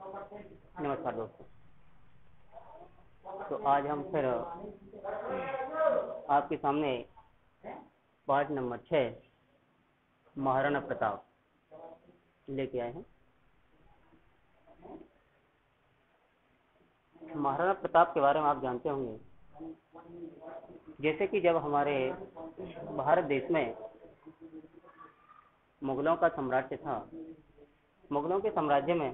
नमस्कार दोस्तों। तो आज हम फिर आपके सामने पार्ट नंबर 6 महाराणा प्रताप लेके आए हैं। महाराणा प्रताप के बारे में आप जानते होंगे, जैसे कि जब हमारे भारत देश में मुगलों का साम्राज्य था, मुगलों के साम्राज्य में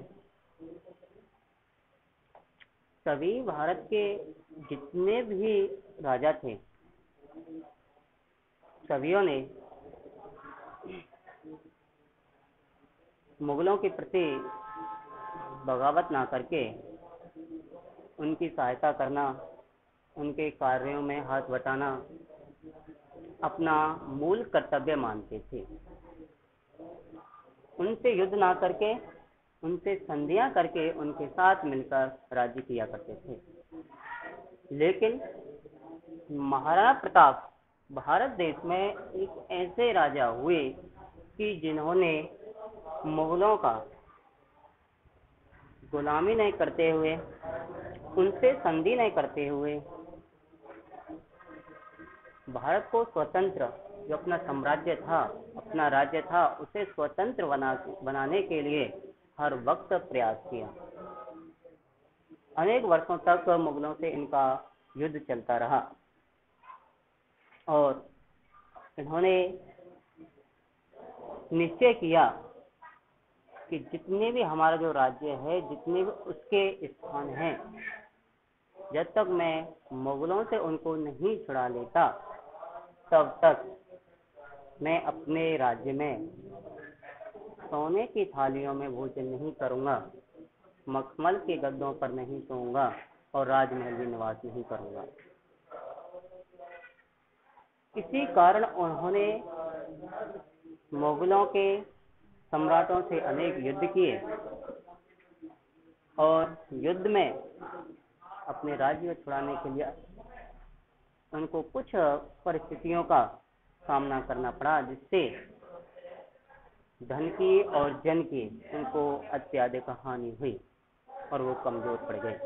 सभी भारत के जितने भी राजा थे, सभियों ने मुगलों के प्रति बगावत ना करके उनकी सहायता करना, उनके कार्यों में हाथ बटाना अपना मूल कर्तव्य मानते थे। उनसे युद्ध ना करके, उनसे संधियां करके उनके साथ मिलकर राज्य किया करते थे। लेकिन महाराणा प्रताप भारत देश में एक ऐसे राजा हुए कि जिन्होंने मुगलों का गुलामी नहीं करते हुए, उनसे संधि नहीं करते हुए भारत को स्वतंत्र, जो अपना साम्राज्य था, अपना राज्य था, उसे स्वतंत्र बनाने के लिए हर वक्त प्रयास किया। अनेक वर्षों तक मुगलों से इनका युद्ध चलता रहा और इन्होंने निश्चय किया कि जितने भी हमारा जो राज्य है, जितने भी उसके स्थान हैं, जब तक मैं मुगलों से उनको नहीं छुड़ा लेता, तब तक मैं अपने राज्य में सोने की थालियों में भोजन नहीं करूंगा, मखमल के गद्दों पर नहीं सोऊंगा और राजमहल में निवास नहीं करूंगा। इसी कारण उन्होंने मुगलों के सम्राटों से अनेक युद्ध किए और युद्ध में अपने राज्य को छुड़ाने के लिए उनको कुछ परिस्थितियों का सामना करना पड़ा, जिससे धन की और जन की उनको अत्यधिक हानि हुई और वो कमजोर पड़ गए।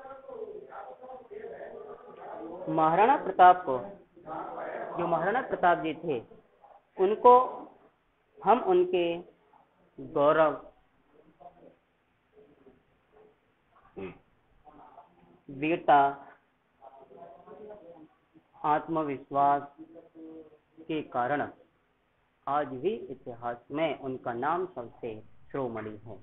महाराणा प्रताप को, जो महाराणा प्रताप जी थे, उनको हम उनके गौरव, वीरता, आत्मविश्वास के कारण आज भी इतिहास में उनका नाम सबसे शिरोमणि है।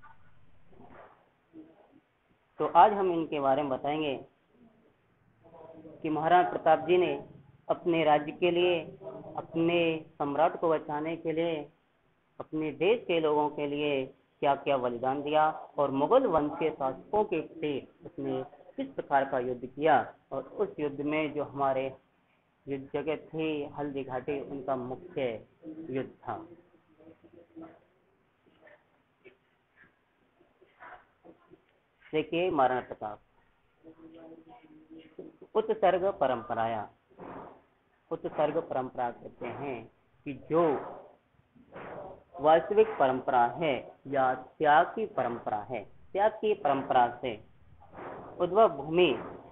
तो आज हम इनके बारे में बताएंगे कि महाराणा प्रताप जी ने अपने राज्य के लिए, अपने सम्राट को बचाने के लिए, अपने देश के लोगों के लिए क्या क्या बलिदान दिया और मुगल वंश के शासकों के प्रति उसने किस प्रकार का युद्ध किया। और उस युद्ध में जो हमारे युद्ध जगह थी हल्दी घाटी, उनका मुख्य युद्ध था। देखिए, महाराणा प्रताप उत्सर्ग परंपराया, उत्सर्ग परंपरा कहते हैं कि जो वास्तविक परंपरा है या त्याग की परंपरा है, त्याग की परंपरा से उद्भव भूमि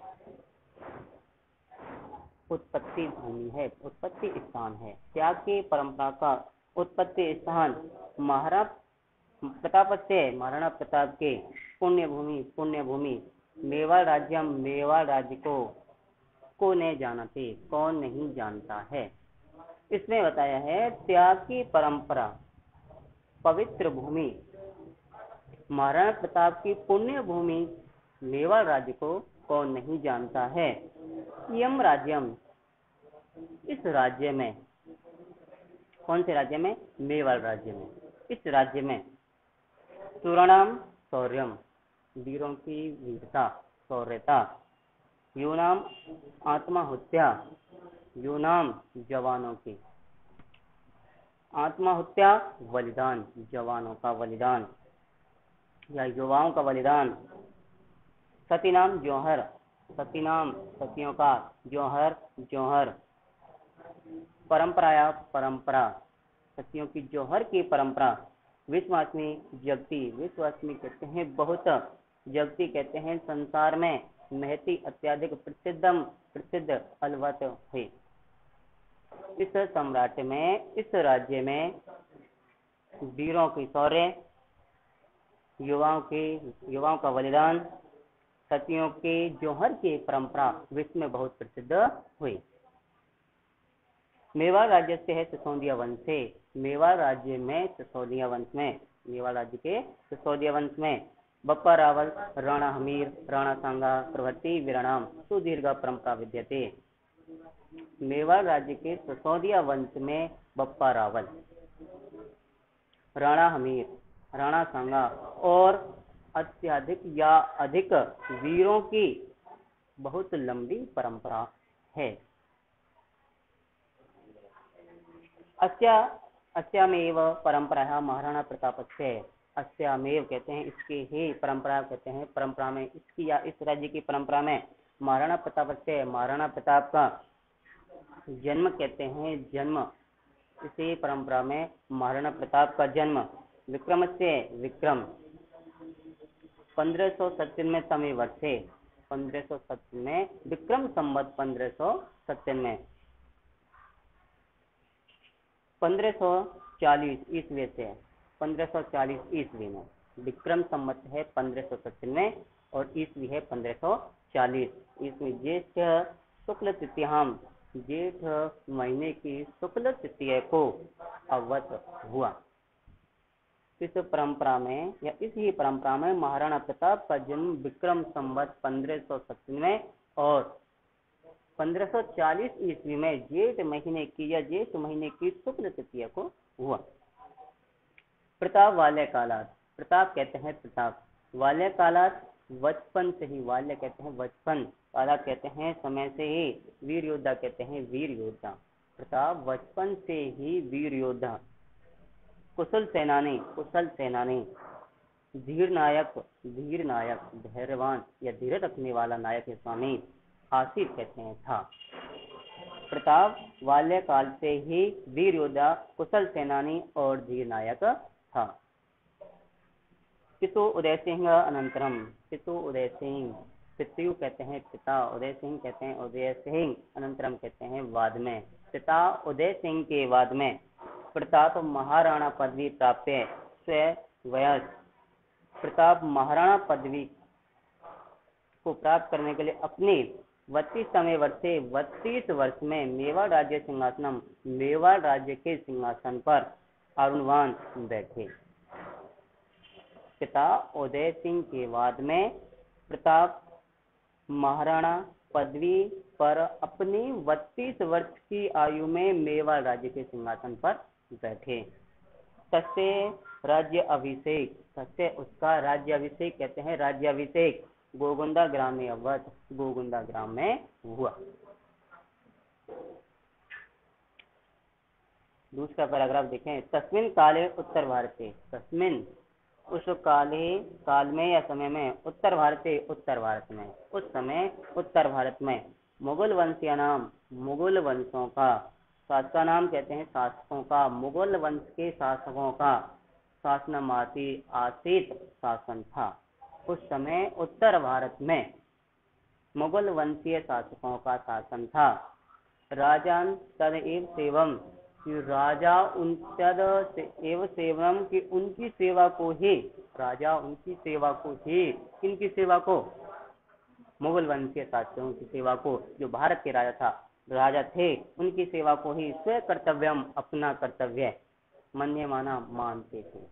उत्पत्ति भूमि है, उत्पत्ति स्थान है। त्याग की परंपरा का उत्पत्ति स्थान महाराणा प्रताप के पुण्य भूमि मेवाड़ राज्यम, मेवाड़ राज्य को नहीं जानते, कौन नहीं जानता है। इसमें बताया है त्याग की परंपरा पवित्र भूमि महाराणा प्रताप की पुण्य भूमि मेवाड़ राज्य को कौन नहीं जानता है। यम राज्यम, इस राज्य में, कौन से राज्य में? मेवाड़ राज्य में। इस राज्य में सुरणाम शौर्यम, वीरों की वीरता, शौर्यता, यूनाम आत्माहुत्या, यूनाम जवानों की आत्माहुत्या, बलिदान, जवानों का बलिदान या युवाओं का बलिदान, सतीनाम जौहर, सतीनाम सतियों का, जौहर जौहर, परंपराया परंपरा, सतियों की जौहर की परंपरा, विश्वास्मी जगती, विश्वास्मी कहते हैं बहुत, जगती कहते हैं संसार में, महती अत्याधिक प्रसिद्ध अलवत हुई। इस सम्राट में, इस राज्य में वीरों की शौर्य, युवाओं का बलिदान, सतियों के जौहर की परंपरा विश्व में बहुत प्रसिद्ध हुई। मेवाड़ राज्य से है सिसोदिया वंश से, मेवाड़ राज्य में सिसोदिया वंश में, मेवाड़ राज्य के सिसोदिया वंश में बप्पा रावल, राणा हमीर, राणा सांगा प्रभृति वीराणाम सुदीर्घ परंपरा विद्यते। मेवाड़ राज्य के सिसोदिया वंश में बप्पा रावल, राणा हमीर, राणा सांगा और अत्यधिक या अधिक वीरों की बहुत लंबी परंपरा है। अस्यामेव परंपरा महाराणा प्रतापस्य, अस्यामेव कहते हैं इसकी ही परंपरा, कहते हैं परंपरा में, इसकी या इस राज्य की परंपरा में महाराणा प्रतापस्य, महाराणा प्रताप का जन्म कहते हैं, जन्म, इसी परंपरा में महाराणा प्रताप का जन्म विक्रम 1597 वर्षे, 1597 में विक्रम संवत 1597 1540 ईस्वी से, 1540 ईस्वी में, विक्रम संवत है 1597 और ईस्वी है 1540 ईस्वी। ज्येष्ठ शुक्ल तृतीयाम, जेठ महीने की शुक्ल तृतीय को अवत हुआ। इस परंपरा में या इसी परंपरा में महाराणा प्रताप का जन्म विक्रम संवत 1597 और 1540 ईस्वी में जेठ महीने की शुक्ल तृतीय को हुआ। प्रताप बाल्यकालात्, प्रताप कहते हैं प्रताप, बाल्यकालात् बचपन से ही, बाल्य कहते हैं बचपन, काला कहते हैं समय से ही, वीर योद्धा कहते हैं वीर योद्धा, प्रताप बचपन से ही वीर योद्धा, कुशल सेनानी, धीर नायक, धैर्यवान या धीरज रखने वाला नायक है स्वामी, आसिफ कहते हैं था। प्रताप बाल्यकाल से ही वीर योद्धा, कुशल सेनानी और धीर नायक था। पितु उदय सिंह अनंतरम, पितु उदय सिंह, पितु कहते हैं पिता, उदय सिंह कहते हैं उदय सिंह, अनंतरम कहते हैं बाद में, पिता उदय सिंह के बाद में प्रताप महाराणा पदवी प्राप्त स्वयं, प्रताप महाराणा पदवी को प्राप्त करने के लिए अपने 32 वर्ष में मेवाड़ राज्य सिंहासनम, मेवाड़ राज्य के सिंहासन पर आरूढ़वान बैठे। पिता उदय सिंह के बाद में प्रताप महाराणा पदवी पर अपनी 32 वर्ष की आयु में मेवाड़ राज्य के सिंहासन पर बैठे। तस्य राज्य अभिषेक, तस्य उसका राज्य अभिषेक कहते हैं राज्याभिषेक गोगुंदा ग्राम में अवध, गोगुंदा ग्राम में हुआ। दूसरा पैराग्राफ देखें। तस्मिन काले उत्तर भारते, तस्मिन उस काल में या समय में, उत्तर भारत में, उस समय उत्तर भारत में मुगल वंशीय नाम, मुगल वंशों का, शासका नाम कहते हैं शासकों का, मुगल वंश के शासकों का शासनमासी आसित शासन था। उस समय उत्तर भारत में मुगल वंशीय शासकों का शासन था। राजान तदैव सेवम, राजा एवं सेवम की उनकी सेवा को ही, राजा उनकी सेवा को ही, किनकी सेवा को, मुगल वंशीय शासकों की सेवा को, जो भारत के राजा थे उनकी सेवा को ही स्व कर्तव्यम, अपना कर्तव्य, मन्यमाना मानते थे।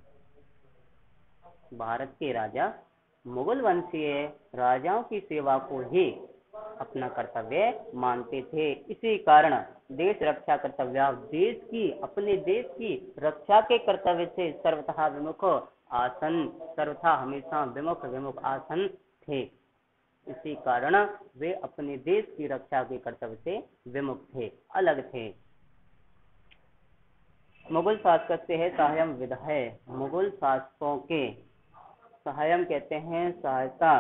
भारत के राजा मुगल वंशीय राजाओं की सेवा को ही अपना कर्तव्य मानते थे। इसी कारण देश रक्षा कर्तव्य, देश की, अपने देश की रक्षा के कर्तव्य से सर्वथा विमुख आसन, सर्वथा हमेशा विमुख आसन थे। इसी कारण वे अपने देश की रक्षा के कर्तव्य से विमुख थे, अलग थे। मुगल शासक से है सहायम विधाय, मुगल शासकों के, सहायम कहते हैं सहायता,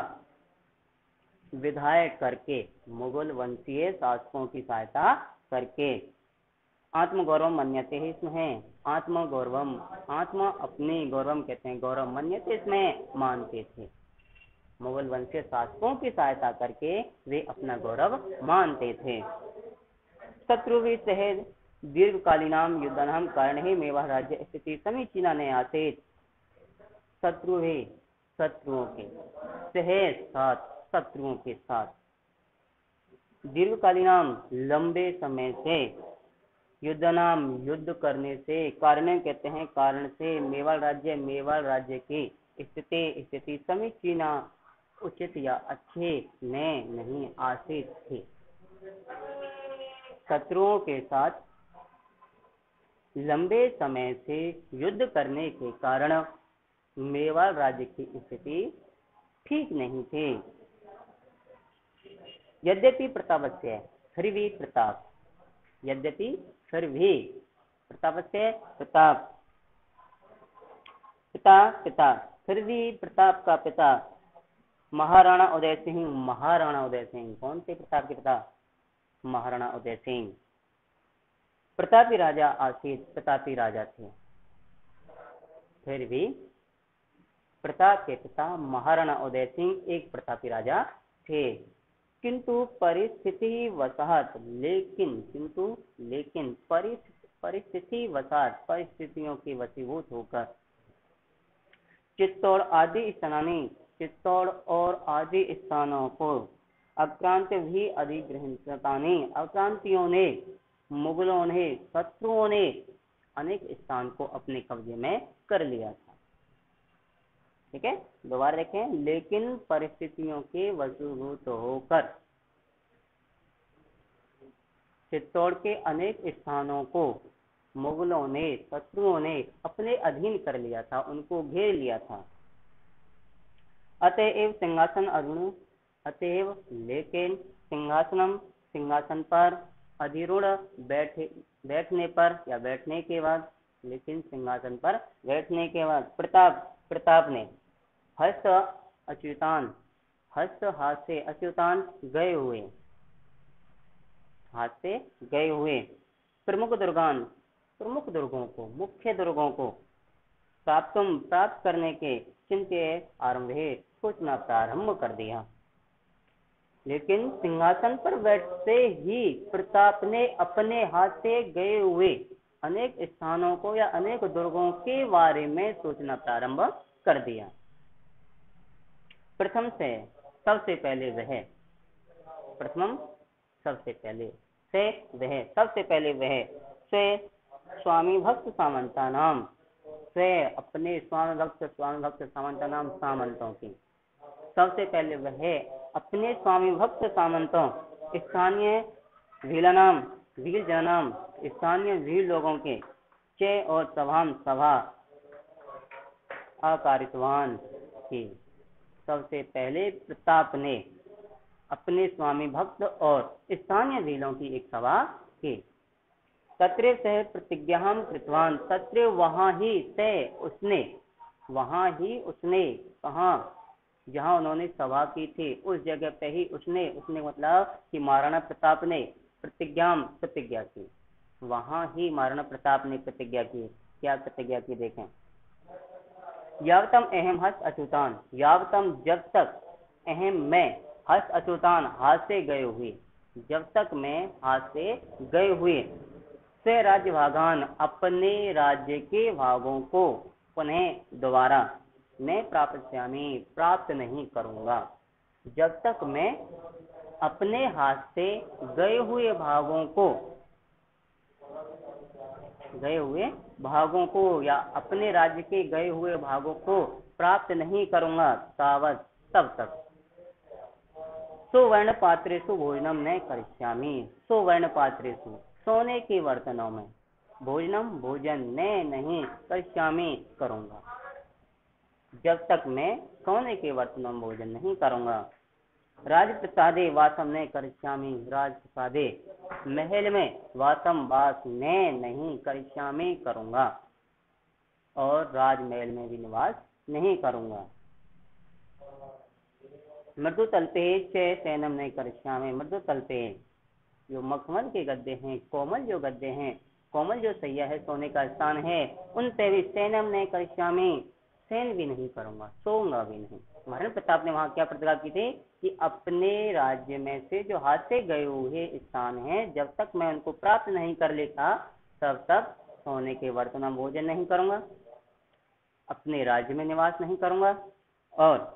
विधायक करके, मुगल वंशीय शासकों की सहायता करके, आत्मगौरव मन्यते है, इसमें है आत्मगौरवम, आत्मा अपने, गौरवम कहते हैं गौरव, मन्यते इसमें मानते थे। मुगल वंशीय शासकों की सहायता करके वे अपना गौरव मानते थे। शत्रुभिः सह दीर्घकालीनाम युद्धानां कारणैः मेवाड़ राज्य स्थिति समीचीना न आसीत्। शत्रुभिः, शत्रुओं के, सह साथ, शत्रुओं के साथ, दीर्घकालीनाम लंबे समय से, युद्धनाम युद्ध करने से, कारण कहते हैं कारण से, मेवाड़ राज्य की स्थिति समीचीना उचित या अच्छे ने नहीं आसित थे। शत्रुओं के साथ लंबे समय से युद्ध करने के कारण मेवाड़ राज्य की स्थिति ठीक नहीं थी। यद्यपि प्रतापस्य, फिर भी प्रताप, यद्यपि फिर भी प्रतापस्य, प्रताप, पिता, फिर भी प्रताप का पिता महाराणा उदय सिंह, महाराणा उदय सिंह, कौन से प्रताप के पिता? महाराणा उदय सिंह प्रतापी राजा आसित, प्रतापी राजा थे। फिर भी प्रताप के पिता महाराणा उदय सिंह एक प्रतापी राजा थे। किंतु परिस्थिति वसाहत, लेकिन परिस्थिति वसाहत, परिस्थितियों के वशीभूत होकर चित्तौड़ और आदि स्थानों को आक्रांत भी अधिग्रहणतानी, आक्रांतियों ने, मुगलों ने, शत्रुओं ने अनेक स्थान को अपने कब्जे में कर लिया था। ठीक है, दोबारा देखें, लेकिन परिस्थितियों के वशीभूत होकर चित्तौड़ के अनेक स्थानों को मुगलों ने, शत्रुओं ने अपने अधीन कर लिया था, उनको घेर लिया था। अतएव सिंहासन अरुण, अतएव लेकिन सिंहासन पर अधिरूढ़ बैठने पर या बैठने के बाद, लेकिन सिंहासन पर बैठने के बाद प्रताप ने हस्त हाथ से अच्युतान गए हुए, हाथ से गए हुए प्रमुख दुर्गों को, मुख्य दुर्गों को प्राप्त करने के चिंत्य आरंभे, सोचना प्रारंभ कर दिया। लेकिन सिंहासन पर बैठते ही प्रताप ने अपने हाथ से गए हुए अनेक स्थानों को या अनेक दुर्गों के बारे में सोचना प्रारंभ कर दिया। प्रथम सबसे पहले वह स्वामी भक्त सामंता नाम, अपने स्वामी भक्त सामंता नाम, सामंतों की, सबसे पहले वह अपने स्वामी भक्त सामंतों, स्थानीय भील जनाम, स्थानीय भील लोगों के चे और सभा आकारितवान की, सबसे पहले प्रताप ने अपने स्वामी भक्त और स्थानीय भीलों की एक सभा की। तत्र सह प्रतिज्ञाम कृतवान, तत्र वहाँ ही उसने कहा, जहाँ उन्होंने सभा की थी उस जगह पे ही उसने मतलब कि महाराणा प्रताप ने प्रतिज्ञा की, वहाँ ही महाराणा प्रताप ने प्रतिज्ञा की। क्या प्रतिज्ञा की देखें, यावतम अहम हस्त अच्युतान, यावतम जब तक, अहम मैं, हस्त अच्युतान हाथ से गए हुए, जब तक मैं हाथ से गए हुए, से राज्य भागान अपने राज्य के भागों को पुनः दोबारा मैं प्राप्त नहीं करूंगा, जब तक मैं अपने हाथ से गए हुए भागों को या अपने राज्य के गए हुए भागों को प्राप्त नहीं करूंगा, तावत तब तक सुवर्ण पात्रेषु भोजनम न करिष्यामि, सुवर्ण पात्रेषु सोने के बर्तनों में, भोजन नहीं करिष्यामि करूंगा, जब तक मैं सोने के बर्तनों में भोजन नहीं करूंगा। राजप्रसादे वासम न करिष्यामि, राजप्रसादे महल में वास नहीं करिष्यामि करूंगा, और राजमहल में भी निवास नहीं करूंगा। मृदु तलते शयनम नहीं करिष्यामि, मृदु तलते जो मखमल के गद्दे हैं, कोमल जो गद्दे हैं, कोमल जो सैया है, सोने का स्थान है, उन पे भी शयनम न करिष्यामि, शयन भी नहीं करूंगा, सोऊंगा भी नहीं। महाराणा प्रताप ने वहां क्या प्रतिज्ञा की थी कि अपने राज्य में से जो हाथ से गए हुए स्थान है, जब तक मैं उनको प्राप्त नहीं कर लेता तब तक सोने के बर्तन में भोजन नहीं करूंगा, अपने राज्य में निवास नहीं करूंगा और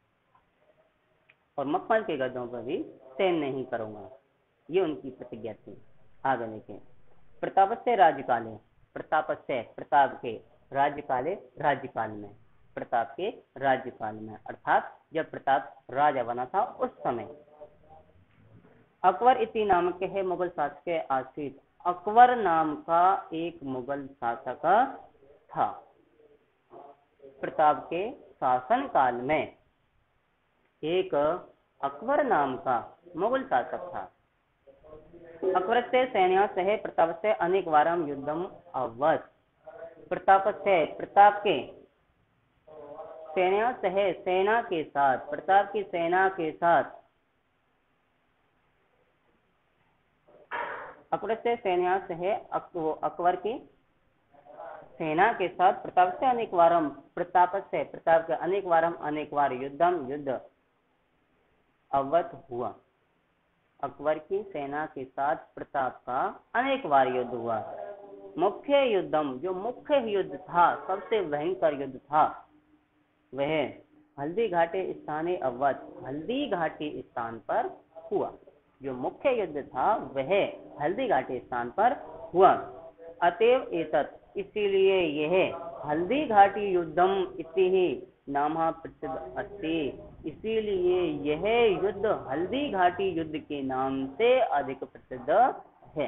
मखमल के गद्दों पर भी शयन नहीं करूंगा। ये उनकी प्रतिज्ञा थी। आगे देखें, प्रतापस्य राज्यकाले, प्रतापस्य प्रताप के, राज्यकाले राज्यकाल में, प्रताप के राज्यकाल में अर्थात जब प्रताप राजा बना था उस समय, अकबर इति नामक है मुगल शासक आसित, अकबर नाम का एक मुगल शासक था। प्रताप के शासन काल में एक अकबर नाम का मुगल शासक था। अकबर से सैन्य सह प्रताप से अनेक वारम युद्धम अवध, प्रताप से प्रताप के सैन्य सह सेना के साथ, प्रताप की सेना के साथ, अकबर से सैन्य सह अकबर की सेना के साथ प्रताप से अनेक वारम, प्रताप से प्रताप के अनेक वारम अनेक बार युद्धम युद्ध अवध हुआ। अकबर की सेना के साथ प्रताप का अनेक बार युद्ध हुआ। मुख्य युद्धम, जो मुख्य युद्ध था, सबसे भयंकर युद्ध था, वह हल्दी घाटी स्थाने अवध, हल्दी घाटी स्थान पर हुआ। जो मुख्य युद्ध था वह हल्दी घाटी स्थान पर हुआ। अतएव एतत्, इसीलिए यह हल्दी घाटी युद्धम इति ही नामः प्रसिद्ध अस्ति, इसीलिए यह युद्ध हल्दी घाटी युद्ध के नाम से अधिक प्रसिद्ध है।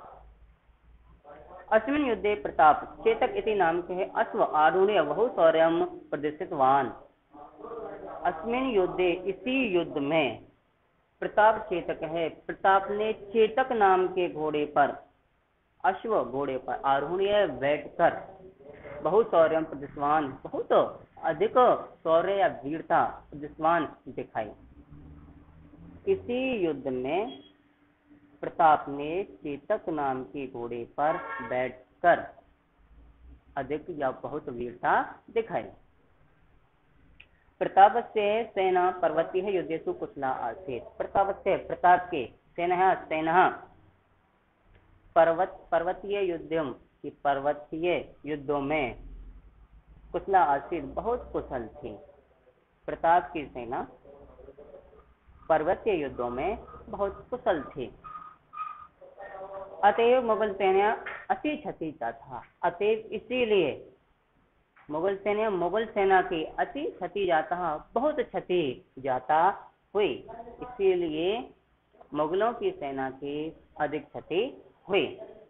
अस्मिन् युद्धे प्रताप चेतक इति नाम के अश्व आरूढ़ बहु शौर्यम प्रदर्शितवान। अस्मिन् युद्धे, इसी युद्ध में, प्रताप चेतक है, प्रताप ने चेतक नाम के घोड़े पर, अश्व घोड़े पर आरूढ़ बैठकर, बहुत शौर्यम प्रदर्शवान, बहुत अधिक शौर्य या वीरता प्रदर्शवान दिखाई। इसी युद्ध में प्रताप ने चेतक नाम के घोड़े पर बैठकर अधिक या बहुत वीरता दिखाई। प्रताप से सेना पर्वतीय युद्धेषु कुशला आसीत्, प्रताप से प्रताप के सेना पर्वतीय युद्धम की पर्वतीय युद्धों में कुशला आसीत्, बहुत कुशल थी। प्रताप की सेना पर्वतीय युद्धों में बहुत कुशल थी। अतएव मुगल सेना अति क्षति था, अतएव इसीलिए मुगल सेना की अति क्षति जाता, बहुत क्षति जाता हुई, इसीलिए मुगलों की सेना की अधिक क्षति हुई।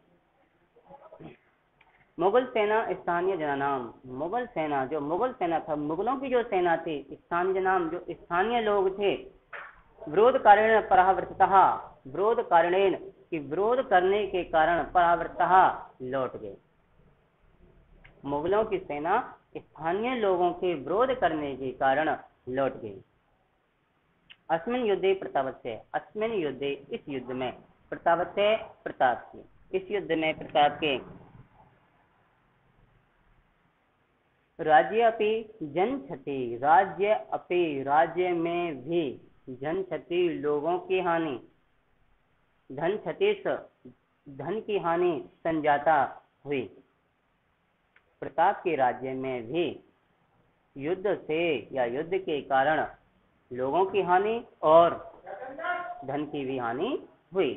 मुगल सेना स्थानीय जनानाम, मुगल सेना, जो मुगल सेना था, मुगलों की जो सेना थी, स्थानीय जनाम, जो स्थानीय लोग थे, विरोध कारणेन परावृत्तः, विरोध कारणेन कि विरोध करने के कारण परावृत्तः लौट गए। मुगलों की सेना स्थानीय लोगों के विरोध करने के कारण लौट गई। अस्मिन् युद्धे प्रतापस्य, अस्मिन् युद्धे, इस युद्ध में, प्रतापस्य प्रताप की, इस युद्ध में प्रताप के राज्य अपि जन क्षति, राज्य अपि, राज्य में भी जन क्षति, लोगों की हानि, धन क्षति, धन की हानि संजाता हुई। प्रताप के राज्य में भी युद्ध से या युद्ध के कारण लोगों की हानि और धन की भी हानि हुई।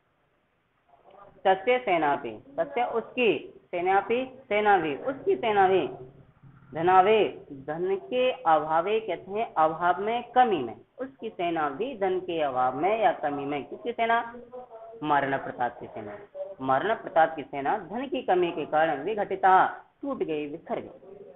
तस्य सेना भी, तस्य उसकी सेना भी, सेना भी, उसकी सेना भी, धनावे, धन के अभावे, कहते हैं अभाव में, कमी में, उसकी सेना भी धन के अभाव में या कमी में, किसकी सेना? महाराणा प्रताप की सेना। महाराणा प्रताप की सेना धन की कमी के कारण विघटिता, टूट गई, बिखर गई।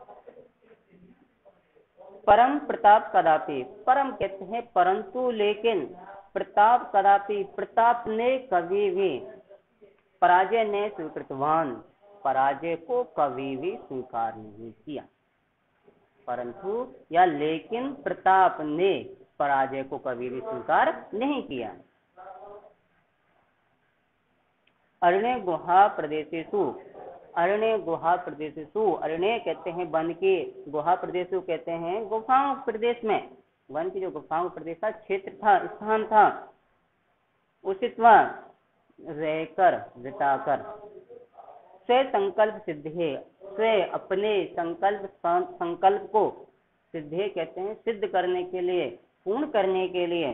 परम प्रताप कदापि, परम कहते हैं परंतु, लेकिन, प्रताप कदापि, प्रताप ने कभी भी पराजय ने स्वीकृतवान, पराजय को कभी भी स्वीकार नहीं किया। परंतु या लेकिन प्रताप ने पराजय को कभी भी स्वीकार नहीं किया। अरण्य गुहा प्रदेशेषु, अरण्य गुहा प्रदेशेषु, अरण्य कहते हैं वन के, गुहा प्रदेशु कहते हैं गुफाओं प्रदेश में, वन की जो गुफाओं प्रदेश था, क्षेत्र था, स्थान था, उषित्वा रहकर बिताकर, स्व संकल्प सिद्ध है, स्व अपने संकल्प को, सिद्धे कहते हैं सिद्ध करने के लिए, पूर्ण करने के लिए,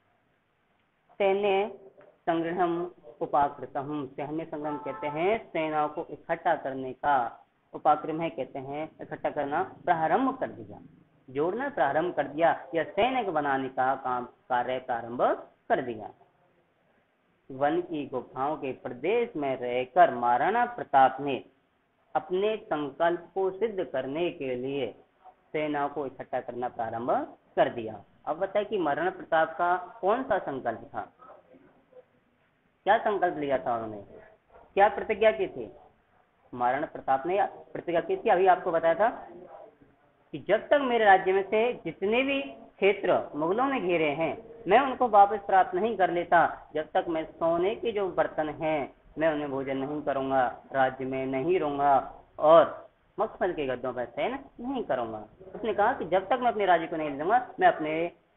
सैन्य संग्रहम उपाकृतम, सैन्य संग्रह कहते हैं सेनाओं को इकट्ठा करने का, उपाक्रम है कहते हैं इकट्ठा करना, प्रारंभ कर दिया, जोड़ना प्रारंभ कर दिया, या सैनिक बनाने का काम कार्य प्रारंभ कर दिया। वन की गुफाओं के प्रदेश में रहकर महाराणा प्रताप ने अपने संकल्प को सिद्ध करने के लिए सेनाओं को इकट्ठा करना प्रारंभ कर दिया। अब बताए कि महाराणा प्रताप का कौन सा संकल्प था, क्या संकल्प लिया था उन्होंने, क्या प्रतिज्ञा की थी। महाराणा प्रताप ने प्रतिज्ञा की थी, अभी आपको बताया था कि जब तक मेरे राज्य में से जितने भी क्षेत्र मुगलों ने घेरे हैं मैं उनको वापस प्राप्त नहीं कर लेता, जब तक मैं सोने के जो बर्तन हैं मैं उन्हें भोजन नहीं करूंगा, राज्य में नहीं रहूंगा और मखमल के गद्दों पर शयन नहीं करूंगा। उसने कहा कि जब तक मैं अपने राज्य को नहीं दूंगा मैं अपने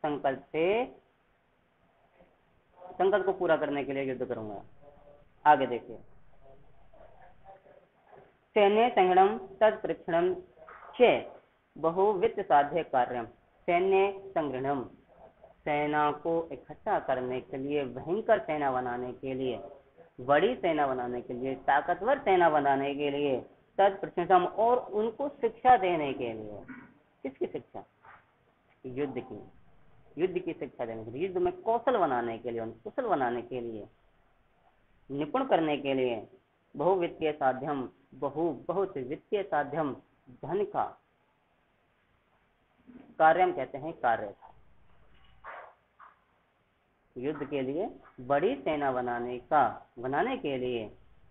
संकल्प को पूरा करने के लिए युद्ध करूंगा। आगे देखिए, सैन्य संगणम तत्परीक्षणम च बहुविध साध्य कार्यम, सैन्य संग्रहणम, सेना को इकट्ठा करने के लिए, भयंकर सेना बनाने के लिए, बड़ी सेना बनाने के लिए, ताकतवर सेना बनाने के लिए, तत्परीक्षणम और उनको शिक्षा देने के लिए, किसकी शिक्षा, युद्ध की शिक्षा देने के लिए, युद्ध में कौशल बनाने के लिए, उनको कुशल बनाने के लिए, निपुण करने के लिए, बहुवित्तीय साध्यम, बहुत वित्तीय साध्यम, धन का कार्यम कहते हैं कार्य था, युद्ध के लिए बड़ी सेना बनाने के लिए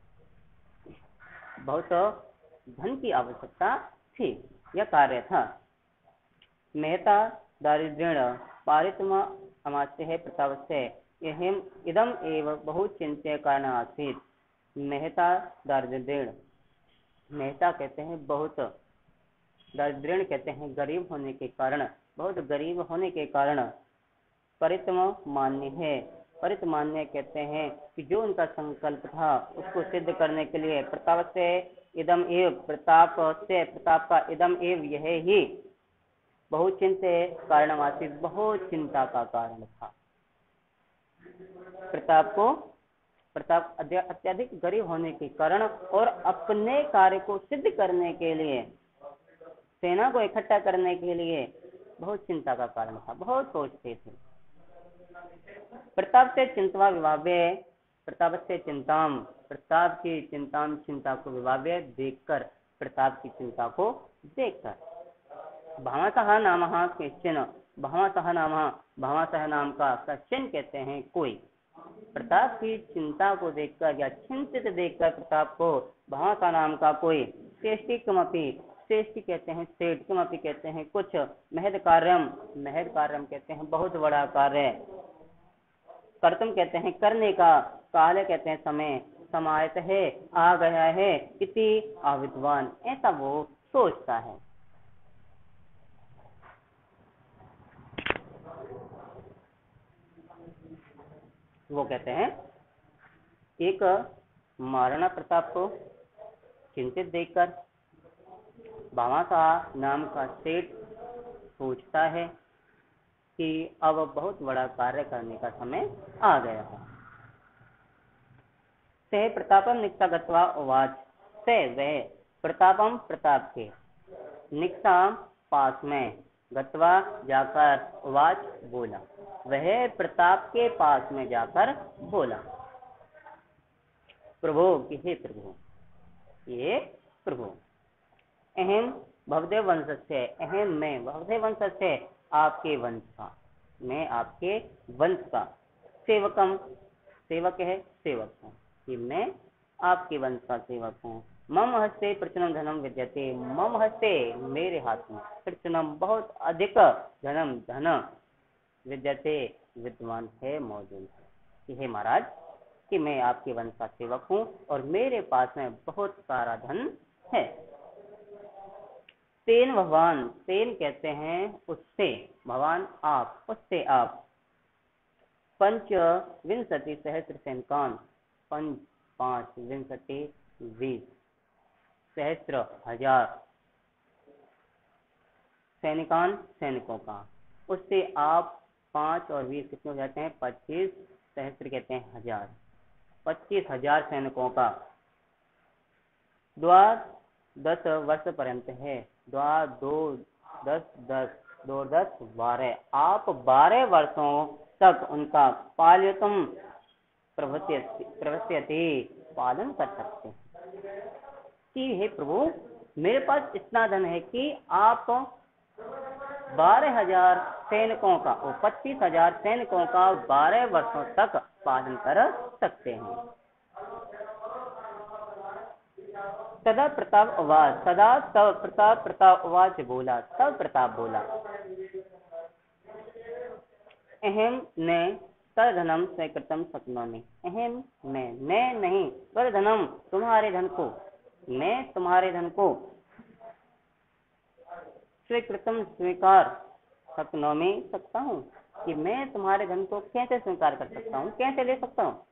बहुत धन की आवश्यकता थी, यह कार्य था। मेहता दारिद्र्येण पारितम अमात्य है प्रतापस्य एहम इदम एव बहुचिंत्य कारण आसीत। मेहता दारिद्र्येण, मेहता कहते हैं बहुत, दारिद्र्येण कहते हैं गरीब होने के कारण, बहुत गरीब होने के कारण, परितम मान्य है, परित मान्य कहते हैं कि जो उनका संकल्प था उसको सिद्ध करने के लिए, प्रताप से इदम एव, प्रताप का इदम एव यह ही, बहुत चिंते कारणवासी, बहुत चिंता का कारण था। प्रताप अत्यधिक गरीब होने के कारण और अपने कार्य को सिद्ध करने के लिए, सेना को इकट्ठा करने के लिए बहुत चिंता का कारण था, बहुत सोचते थे। प्रताप से चिंतवा विभाव्य, प्रताप से चिंताम, प्रताप की चिंता को विभाव्य देखकर, प्रताप की चिंता को देखकर, भामासह नामः कश्चन, भामासह नाम का कश्चन कहते हैं कोई, प्रताप की चिंता को देखकर या चिंतित देखकर प्रताप को, भामासह नाम का कोई, श्रेष्ठी कमपि, श्रेष्ठी कहते हैं श्रेष्ठ, कमपि कहते हैं कुछ, महद कार्यम कहते हैं बहुत बड़ा कार्य, कर्तम कहते हैं करने का, काल कहते हैं समय, समायत है आ गया है, इति अविद्वान ऐसा वो सोचता है। वो कहते हैं एक महाराणा प्रताप को चिंतित देखकर भामाशाह नाम का सेठ सोचता है कि अब बहुत बड़ा कार्य करने का समय आ गया है। से प्रतापम निक्ता गत्वा उवाच, से वह प्रतापम प्रताप के, निक्ता पास में, गत्वा जाकर, उवाच बोला, वह प्रताप के पास में जाकर बोला, प्रभु कि हे प्रभु, ये प्रभु, अहम भवदेव वंश से, अहम मैं भवदेव वंश से, आपके वंश का, मैं आपके वंश का, सेवकम सेवक है, सेवक हूँ कि मैं आपके वंश का सेवक हूँ। मम हस्ते प्रचुरम धनम विद्यते, मम हस्ते मेरे हाथ में, प्रचुरम बहुत अधिक, धनम धन, विद्यते विद्वान है, मौजूद है। हे महाराज कि मैं आपके वंश का सेवक हूँ और मेरे पास में बहुत सारा धन है। तेन भगवान, तेन कहते हैं उससे, भगवान आप, उससे आप, पंचविंशति सहस्त्र सैनिकान, 20 सहस्त्र हजार सैनिकान, सैनिकों का, उससे आप 5 और 20 कितने हो जाते हैं? 25 सहस्त्र कहते हैं हजार, 25,000 सैनिकों का द्वार 10 वर्ष पर्यंत है। द्वार 2 10 10 2 10 12, आप 12 वर्षों तक उनका पाल्यतम प्रवस्यते पालन कर सकते हैं। कि हे प्रभु, मेरे पास इतना धन है कि आप 12,000 सैनिकों का और 25,000 सैनिकों का 12 वर्षों तक पालन कर सकते हैं। सदा प्रताप आवाज, सदा तब प्रताप आवाज बोला, तब प्रताप बोला, अहम ने तद्धनम स्वीकृतम शक्नोमि। अहम मैं नहीं, तद्धनम तुम्हारे धन को, मैं तुम्हारे धन को स्वीकृतम स्वीकार शक्नोमि सकता हूँ, कि मैं तुम्हारे धन को कैसे स्वीकार कर सकता हूँ, कैसे ले सकता हूँ।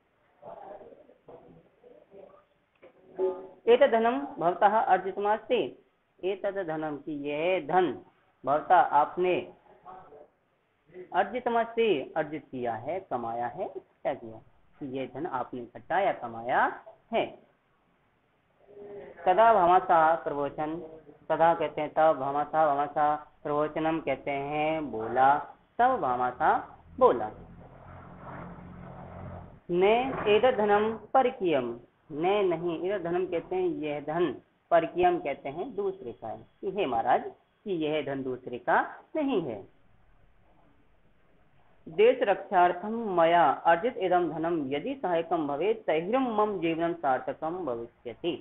एतद् धनम भवतः अर्जितमस्ति, एतद् धनम की यह धन भवतः आपने अर्जितमस्ति अर्जित किया है, कमाया है, क्या किया, ये धन आपने इकट्ठा या कमाया है। सदा भामासा प्रवचन, सदा कहते हैं तब, भामासा प्रवचनम कहते हैं बोला, तब भामासा बोला। ने एतद् धनम परकीयम, ने नहीं, एतद् धनम कहते हैं यह धन, परकीयम कहते हैं दूसरे का है, कि हे महाराज कि यह धन दूसरे का नहीं है। देश रक्षार्थम मया अर्जित इदम धनम यदि सहायकम भवेत् तर्हि मम जीवनम सार्थकम भविष्यति।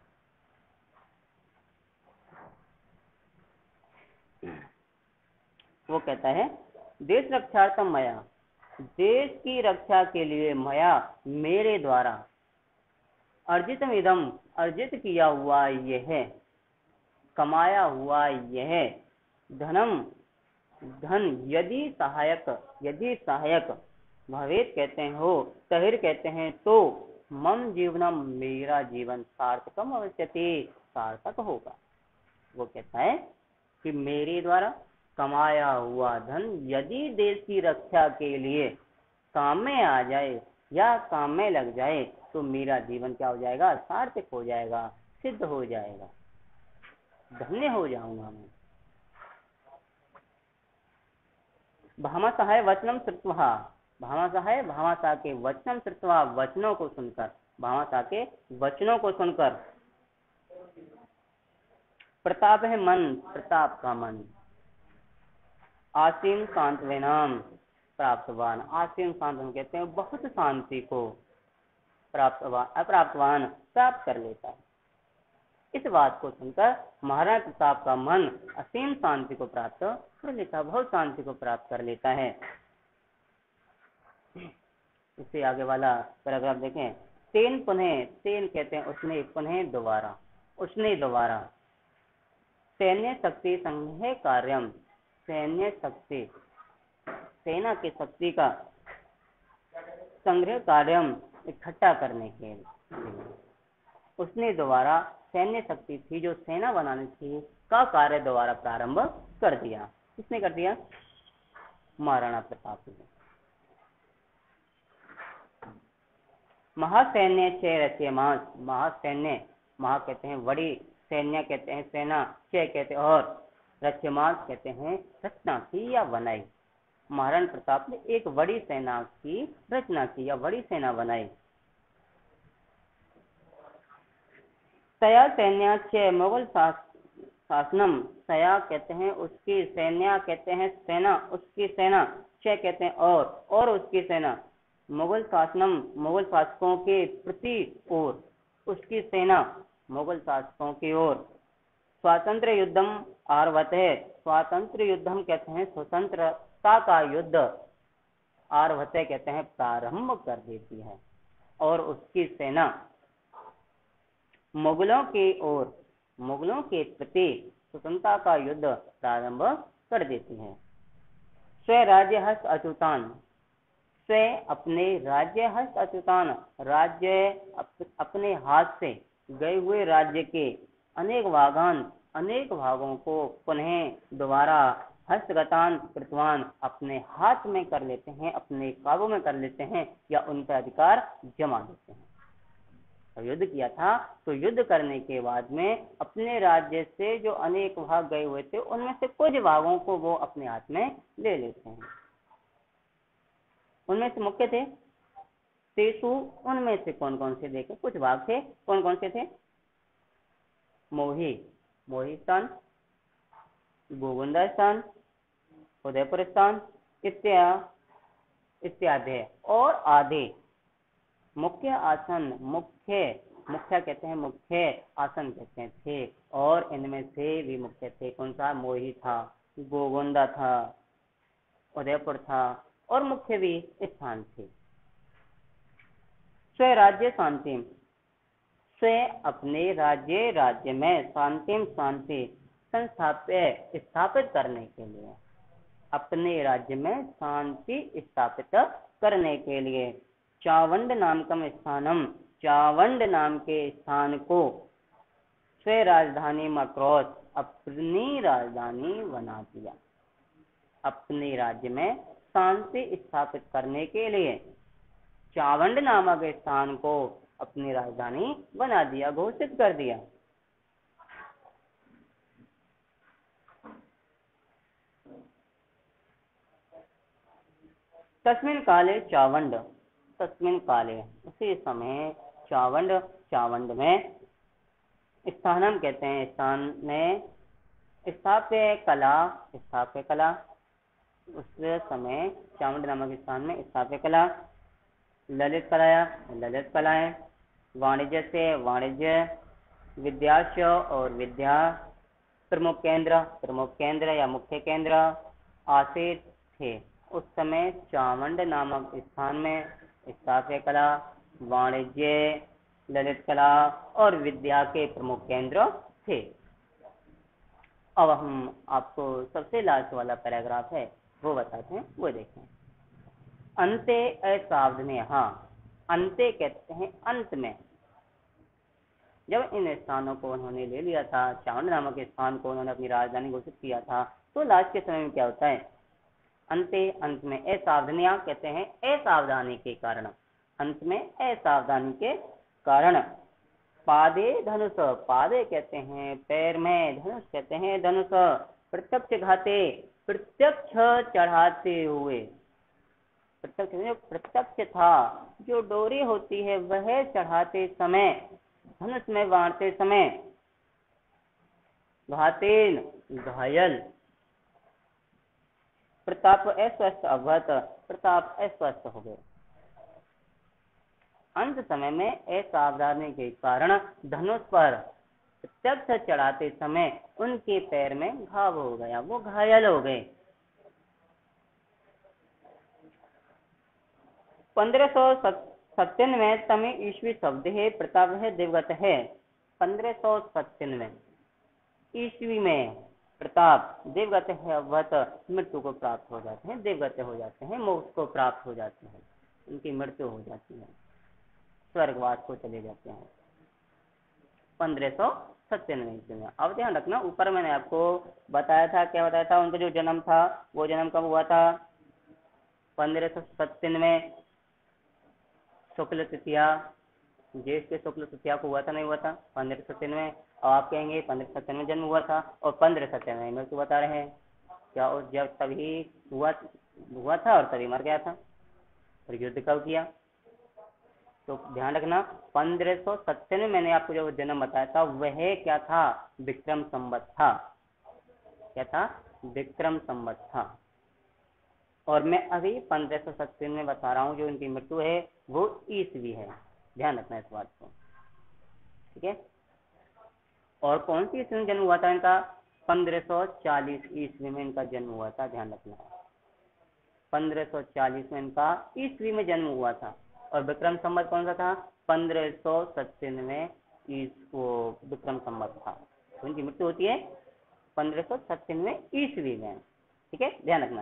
वो कहता है देश रक्षार्थम मया, देश की रक्षा के लिए मया मेरे द्वारा अर्जितम इदम अर्जित किया हुआ यह, कमाया हुआ यह धनम धन यदि सहायक भवेत कहते हैं हो, तहिर कहते हैं तो, मम जीवनम मेरा जीवन सार्थकम अवश्यति सार्थक होगा। वो कहता है कि मेरे द्वारा कमाया हुआ धन यदि देश की रक्षा के लिए काम में आ जाए या काम में लग जाए तो मेरा जीवन क्या हो जाएगा? सार्थक हो जाएगा, सिद्ध हो जाएगा, धन्य हो जाऊंगा मैं। भामासाय वचनम श्रुत्वा, भामासा के वचनम श्रुत्वा, वचनों को सुनकर, भामासा के वचनों को सुनकर, प्रताप है मन, प्रताप का मन, आसीम सांत्वनाम प्राप्तवान, आसीम सांत्वन कहते हैं बहुत शांति को, अप्राप्तवान प्राप्त कर लेता है। इस बात को सुनकर महाराज प्रताप का मन असीम शांति को प्राप्त कर लेता है, बहुत शांति को प्राप्त कर लेता है। इससे आगे वाला पैराग्राफ देखें। तेन पुनः, तेन कहते हैं उसने, पुनः दोबारा, उसने दोबारा, सैन्य शक्ति संग्रह कार्यम, सैन्य शक्ति सेना की शक्ति का संग्रह कार्यम इकट्ठा करने के लिए उसने दोबारा सैन्य शक्ति थी जो सेना बनानी थी का कार्य दोबारा प्रारंभ कर दिया। किसने कर दिया? महाराणा प्रताप ने। महासैन्य छह रच्यमास, महासैन्य, महा कहते हैं बड़ी, सैन्य कहते हैं सेना, छह कहते हैं और, रच्यमास कहते हैं रचना की या बनाई। महाराणा प्रताप ने एक बड़ी सेना की रचना की या बड़ी सेना बनाई। सया सैन्य छह मुगल शासनम, सया कहते हैं उसकी, सैन्य कहते हैं सेना, उसकी सेना, छह कहते हैं और उसकी सेना, मुगल शासनम मुगल शासकों के प्रति ओर, उसकी सेना मुगल शासकों की ओर, स्वातंत्र युद्धम आरभत है, स्वातंत्र युद्धम कहते हैं स्वतंत्रता का युद्ध, आरभते कहते हैं प्रारंभ कर देती है। और उसकी सेना मुगलों के प्रति स्वतंत्रता का युद्ध प्रारंभ कर देती है। स्वराज्य हस्त अच्युतान, अपने राज्य हस्त अच्युतान, अपने हाथ से गए हुए राज्य के अनेक भागों को पुनः दोबारा हस्तगतान कृतवान, अपने हाथ में कर लेते हैं, अपने काबू में कर लेते हैं या उन पर अधिकार जमा देते हैं। तो युद्ध किया था, तो युद्ध करने के बाद में अपने राज्य से जो अनेक भाग गए हुए थे उनमें से कुछ भागों को वो अपने हाथ में ले लेते हैं। उनमें से मुख्य थे तेसु, उनमें से कौन कौन से देखे, कुछ भाग थे, कौन कौन से थे? मोही स्थान, गोविंदा स्थान, उदयपुर स्थान इत्यादि और आधे मुख्य आसन, मुख्य कहते हैं, मुख्य आसन कहते थे, और इनमें से भी मुख्य थे। कौन सा? मोही था, गोविंदा था, उदयपुर था, और मुख्य भी स्थान थे। स्वराज्य शांति, अपने राज्य में शांति स्थापित करने के लिए, अपने राज्य में शांति स्थापित करने के लिए चावंड नामकम स्थानम, चावंड नाम के स्थान को स्व राजधानी मक्रोस, अपनी राजधानी बना दिया। अपने राज्य में शांति स्थापित करने के लिए चावंड नामक स्थान को अपनी राजधानी बना दिया, घोषित कर दिया। तस्मिन काले चावंड, उसी समय चावंड में स्थानम कहते हैं, स्थान में स्थाप्य कला, उस समय चावंड नामक स्थान में स्थाप्य कला, ललित कलाएं, वाणिज्य, विद्याश्य और विद्या, प्रमुख केंद्र या मुख्य केंद्र आसित थे। उस समय चावंड नामक स्थान में स्थाप्य कला, वाणिज्य, ललित कला और विद्या के प्रमुख केंद्र थे। अब हम आपको सबसे लास्ट वाला पैराग्राफ है वो बताते हैं, वो देखें। अंते असावधानी, अंते कहते हैं अंत में। जब इन स्थानों को उन्होंने ले लिया था, चावंड नामक स्थान को उन्होंने अपनी राजधानी घोषित किया था, तो लास्ट के समय में क्या होता है? अंत में असावधानियां कहते हैं असावधानी के कारण, अंत में असावधानी के कारण पादे धनुष, पादे कहते हैं पैर में, धनुष कहते हैं धनुष, प्रत्यक्ष चढ़ाते हुए, प्रत्यक्ष था, जो डोरी होती है वह चढ़ाते समय, धनुष में बांधते समय, घातेन घायल, प्रताप अस्वस्थ अभवत, प्रताप अस्वस्थ हो गए। अंत समय में असावधानी के कारण धनुष पर प्रत्यक्ष चढ़ाते समय उनके पैर में घाव हो गया, वो घायल हो गए। 1597 तमे ईस्वी शब्द है, प्रताप है दिवगत है। 1597 ईस्वी में प्रताप देवगत है, अवगत मृत्यु को प्राप्त हो जाते हैं, देवगत हो जाते हैं, मोक्ष को प्राप्त हो जाते हैं, उनकी मृत्यु हो जाती है, स्वर्गवास को चले जाते हैं 1597 ईस्वी में। अब ध्यान रखना, ऊपर मैंने आपको बताया था, क्या बताया था, उनका जो जन्म था वो जन्म कब हुआ था? 1597 में शुक्ल तृतीया, ज्येष्ठ के शुक्ल तृतीया को हुआ था, नहीं हुआ था 1597 में। और आप कहेंगे 1597 में जन्म हुआ था और 1597 में मृत्यु बता रहे हैं, क्या उस जब तभी हुआ था और तभी मर गया था? फिर युद्ध कब किया? तो ध्यान रखना 1597 में मैंने आपको जो जन्म बताया था वह क्या था? विक्रम संवत था। क्या था? विक्रम संवत था। और मैं अभी 1597 में बता रहा हूँ जो इनकी मृत्यु है वो ईस्वी है, ध्यान रखना इस बात को, ठीक है। और कौन सी ईस्वी में जन्म हुआ था इनका? 1540 ईस्वी में इनका जन्म हुआ था, ध्यान रखना। 1540 में इनका ईस्वी में जन्म हुआ था। और विक्रम संवत कौन सा था? 1597 विक्रम संवत था। उनकी मृत्यु होती है 1597 ईस्वी में। ठीक है, ध्यान रखना।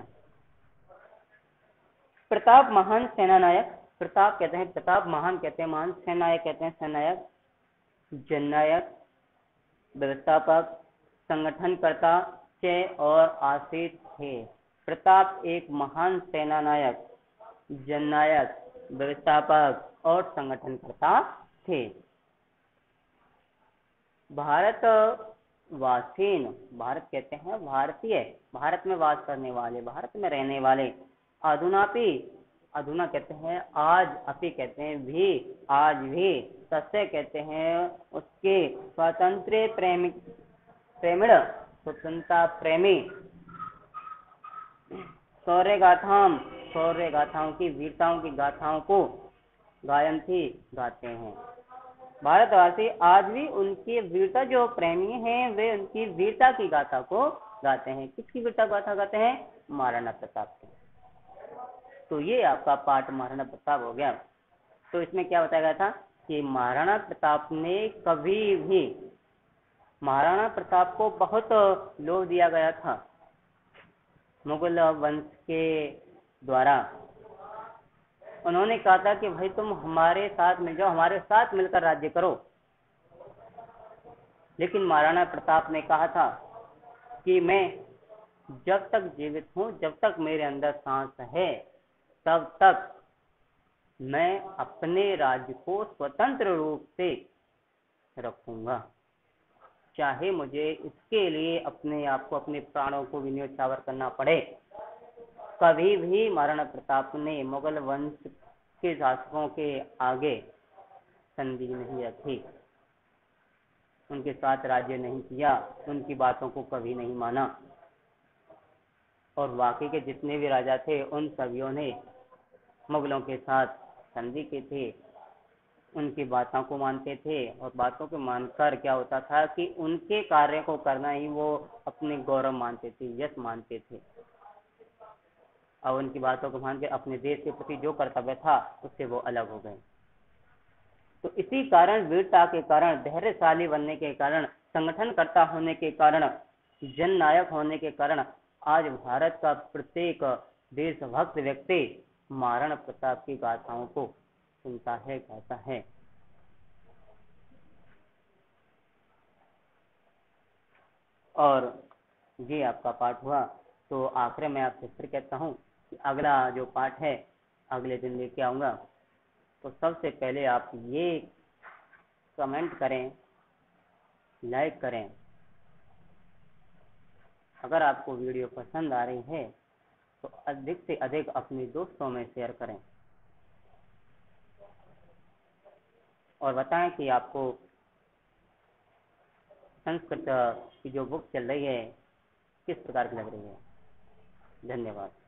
प्रताप महान सेनानायक, प्रताप कहते हैं प्रताप, महान कहते हैं महान, सेनायक कहते हैं सेनायक, जननायक, व्यवस्थापक, संगठनकर्ता चे और आश्रित थे। प्रताप एक महान सेनानायक, जननायक, व्यवस्थापक और संगठनकर्ता थे। भारतवासीन, भारत कहते हैं भारतीय, भारत में वास करने वाले, भारत में रहने वाले। अधुनापि, अधुना कहते हैं आज, अपि कहते हैं भी, आज भी। तस्य कहते हैं उसके, स्वतंत्र प्रेमी, प्रेमिण स्वतंत्रता प्रेमी। शौर्य गाथाम, शौर्य गाथाओं की, वीरताओं की गाथाओं को गायन थी, गाते हैं। भारतवासी आज भी उनकी वीरता, जो प्रेमी हैं वे उनकी वीरता की गाथा को गाते हैं। किसकी वीरता गाथा गाते हैं? महाराणा प्रताप की। तो ये आपका पाठ महाराणा प्रताप हो गया। तो इसमें क्या बताया गया था कि महाराणा प्रताप ने कभी भी, महाराणा प्रताप को बहुत लोभ दिया गया था मुगल वंश के द्वारा। उन्होंने कहा था कि भाई तुम हमारे साथ मिल जाओ, हमारे साथ मिलकर राज्य करो। लेकिन महाराणा प्रताप ने कहा था कि मैं जब तक जीवित हूं, जब तक मेरे अंदर सांस है, तब तक मैं अपने राज्य को स्वतंत्र रूप से रखूंगा, चाहे मुझे इसके लिए अपने आप को, अपने प्राणों को भी न्योछावर करना पड़े। कभी भी महाराणा प्रताप ने मुगल वंश के शासकों के आगे संधि नहीं रखी, उनके साथ राज्य नहीं किया, उनकी बातों को कभी नहीं माना। और बाकी के जितने भी राजा थे उन सभी ने मुगलों के साथ संधि की थी, उनकी बातों को मानते थे। और बातों को मानकर क्या होता था कि उनके कार्य को करना ही वो अपने गौरव मानते थे, यश मानते थे। और उनकी बातों को मान के अपने देश के प्रति जो कर्तव्य था उससे वो अलग हो गए। तो इसी कारण, वीरता के कारण, धैर्यशाली बनने के कारण, संगठनकर्ता होने के कारण, जननायक होने के कारण आज भारत का प्रत्येक देशभक्त व्यक्ति महाराणा प्रताप की गाथाओं को सुनता है, गाता है। और ये आपका पाठ हुआ। तो आखिर में आपसे फिर कहता हूँ कि अगला जो पाठ है अगले दिन लेके आऊँगा। तो सबसे पहले आप ये कमेंट करें, लाइक करें। अगर आपको वीडियो पसंद आ रही है तो अधिक से अधिक अपने दोस्तों में शेयर करें और बताएं कि आपको संस्कृत की जो बुक चल रही है किस प्रकार की लग रही है। धन्यवाद।